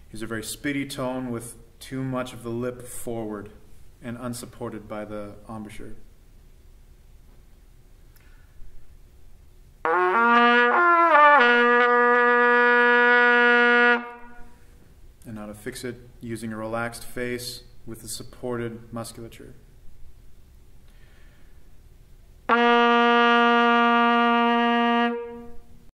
Use a very spitty tone with too much of the lip forward and unsupported by the embouchure. And now to fix it using a relaxed face with the supported musculature.